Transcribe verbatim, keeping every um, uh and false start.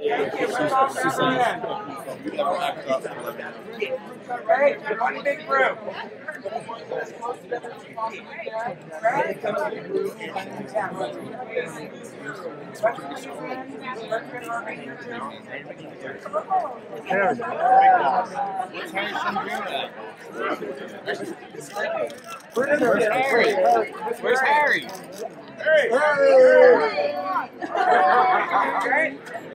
Right, one big group. Right? Where's Harry? Where's Harry? Harry! Harry!